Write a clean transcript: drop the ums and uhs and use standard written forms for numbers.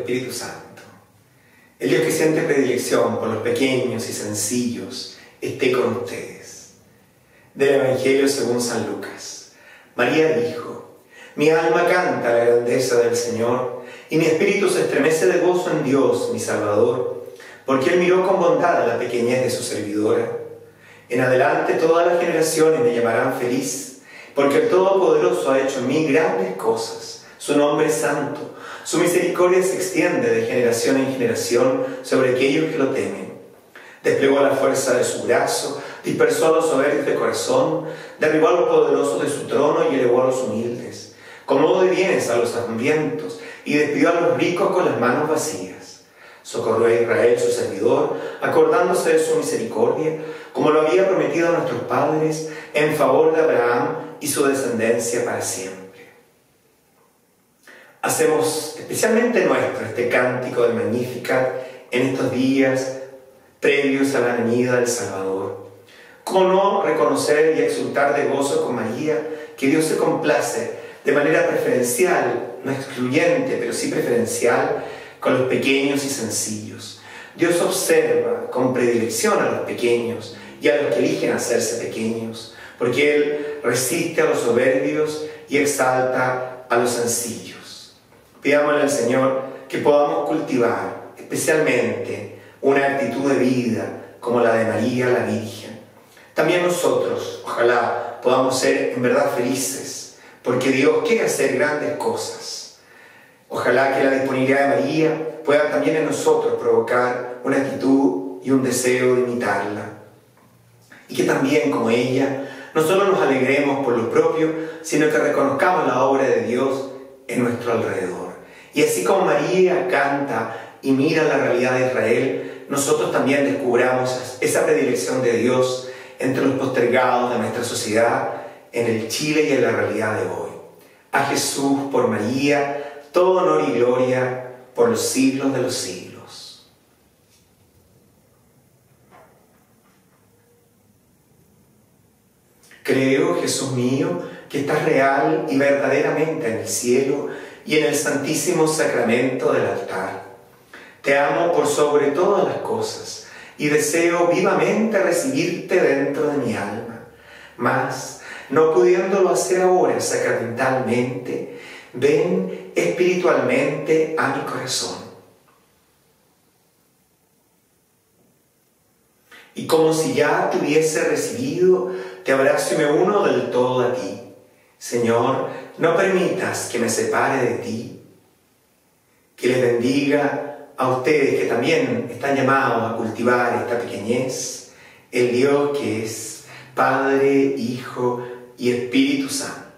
Espíritu Santo. El Dios que siente predilección por los pequeños y sencillos, esté con ustedes. Del Evangelio según San Lucas. María dijo: mi alma canta la grandeza del Señor, y mi espíritu se estremece de gozo en Dios, mi Salvador, porque Él miró con bondad a la pequeñez de su servidora. En adelante todas las generaciones me llamarán feliz, porque el Todopoderoso ha hecho en mí grandes cosas. Su nombre es santo. Su misericordia se extiende de generación en generación sobre aquellos que lo temen. Desplegó la fuerza de su brazo, dispersó a los soberbios de corazón, derribó a los poderosos de su trono y elevó a los humildes. Colmó de bienes a los hambrientos y despidió a los ricos con las manos vacías. Socorrió a Israel, su servidor, acordándose de su misericordia, como lo había prometido a nuestros padres, en favor de Abraham y su descendencia para siempre. Hacemos especialmente nuestro este cántico de Magnificat en estos días previos a la venida del Salvador. ¿Cómo no reconocer y exultar de gozo con María que Dios se complace de manera preferencial, no excluyente, pero sí preferencial, con los pequeños y sencillos? Dios observa con predilección a los pequeños y a los que eligen hacerse pequeños, porque Él resiste a los soberbios y exalta a los sencillos. Pidámosle al Señor que podamos cultivar especialmente una actitud de vida como la de María la Virgen. También nosotros, ojalá, podamos ser en verdad felices, porque Dios quiere hacer grandes cosas. Ojalá que la disponibilidad de María pueda también en nosotros provocar una actitud y un deseo de imitarla. Y que también, como ella, no solo nos alegremos por lo propio, sino que reconozcamos la obra de Dios en nuestro alrededor. Y así como María canta y mira la realidad de Israel, nosotros también descubramos esa predilección de Dios entre los postergados de nuestra sociedad, en el Chile y en la realidad de hoy. A Jesús, por María, todo honor y gloria por los siglos de los siglos. Creo, Jesús mío, que estás real y verdaderamente en el cielo y en el santísimo sacramento del altar. Te amo por sobre todas las cosas y deseo vivamente recibirte dentro de mi alma. Mas, no pudiéndolo hacer ahora sacramentalmente, ven espiritualmente a mi corazón. Y como si ya te hubiese recibido, te abrazo y me uno del todo a ti. Señor, no permitas que me separe de ti. Que les bendiga a ustedes que también están llamados a cultivar esta pequeñez, el Dios que es Padre, Hijo y Espíritu Santo.